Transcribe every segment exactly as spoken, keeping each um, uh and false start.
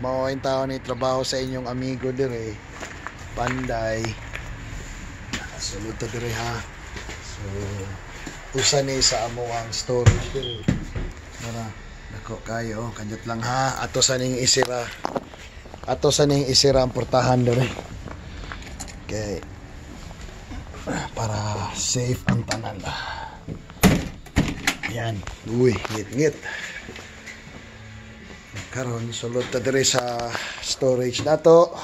mao ang tao ni trabaho sa inyong amigo dire Panday. Sulod to dire ha. So usa ni sa amo ang storage dire. Mara nako kayo kanyot lang ha. Ato sa ning isira. Ato sa ning isira ang portahan dire. Okay. Para safe ang tanan. Yan. Uy, ngit-ngit. Karon sulod ta dire sa storage nato.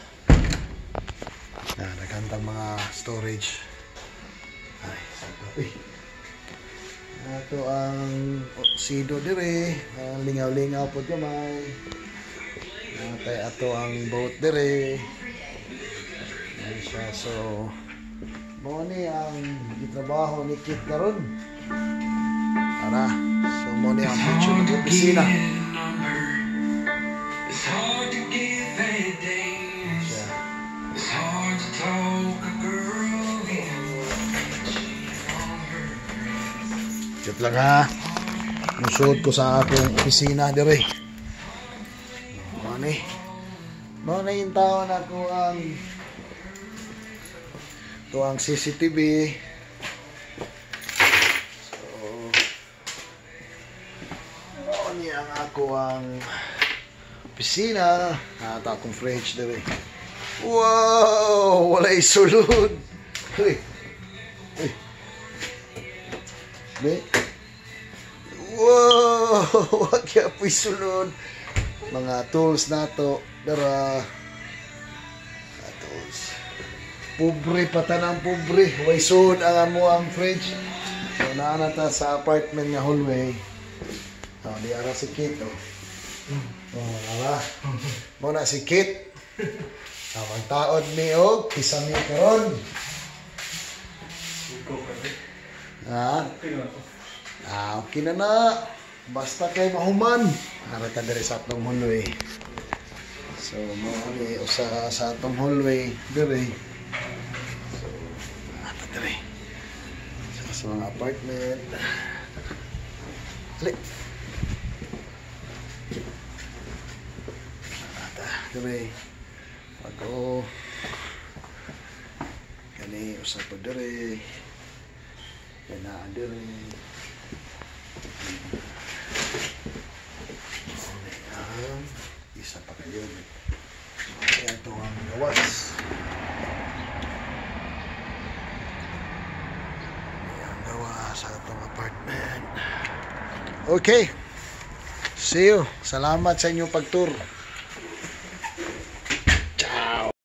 Na nagantang mga storage. Ay, sabi. Nato ang oksido dire, ang lingaw-lingaw pod gamay. Natay ato ang boat dire. Yan siya. So mo ni ang gitrabaho ni Kit karon. Ara, so mo ni ang picture ng opisina. It's hard to give anything. It's hard to talk a girl in. Chat lang ha. Musod ko sa akong opisina dire. Mani. Mani yung tao na ko ang ito ang C C T V. So mani ang ako ang opisina. At akong fridge dire. Wow! Walay sulod. Uy. Uy. Be. Wow! Wag ya po'y sulod. Mga tools nato. Dara. Mga tools. Pobre pa tanang pobre. Way sulod ang amo ang fridge. So naana ta sa apartment nga hallway. Oh, di ara si Kit. Oh. Oh, ala. Muna si Kit. Tawag taod ni og kisami karon. Ha? Ah, okay na na. Basta kay mahuman. Ara ta diri sa atong hallway. So mo ni usa sa atong hallway diri. So ata diri. Sa, sa mga apartment. Ali. Ata diri. Ako kani usa pa diri. Kana diri. Ayan. Isa pa kayo. Ayan ito ang gawas. Ayan gawas sa itong apartment. Okay. See you. Salamat sa inyong pag-tour.